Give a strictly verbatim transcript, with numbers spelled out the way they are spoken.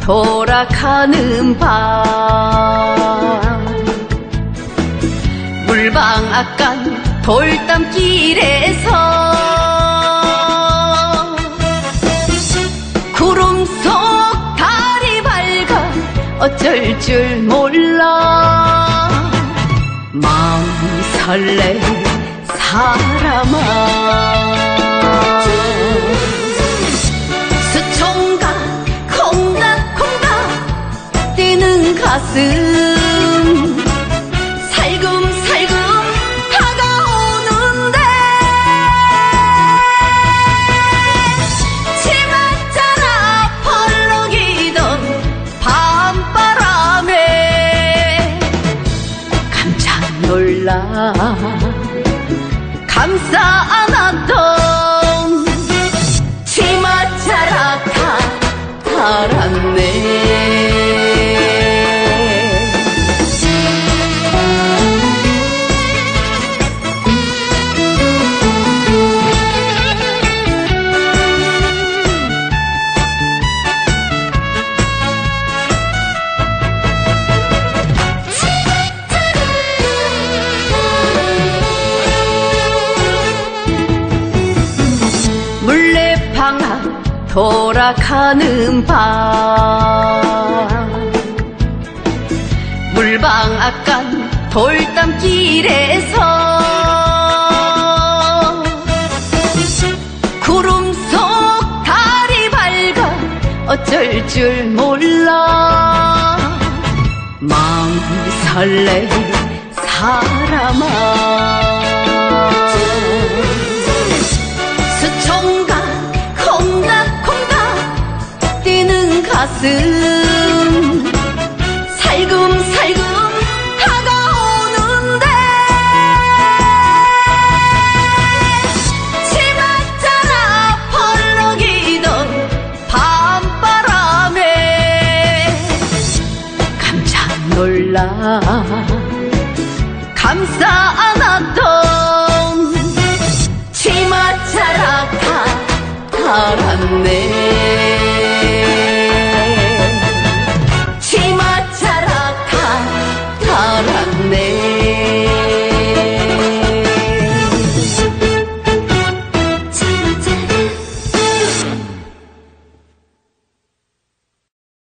돌아가는 밤 물방앗간 돌담길에서 구름 속 달이 밝아 어쩔 줄 몰라 마음 설레 사람아 수총각 콩닥콩닥 뛰는 가슴 살금살금 다가오는데 치맛자락 펄럭이던 밤바람에 깜짝 놀라 감싸 안았던 치맛자락 다 달았네. 물레방아 돌아가는 밤 물방앗간 돌담길에서 구름 속 달이 밝아 어쩔 줄 몰라 마음 설레 사람아 수총각 콩닥콩닥 뛰는 가슴 살금살금 다가오는데 치맛자락 펄럭이던 밤바람에 깜짝 놀라 감싸 안았던 치맛자락 다 달았네.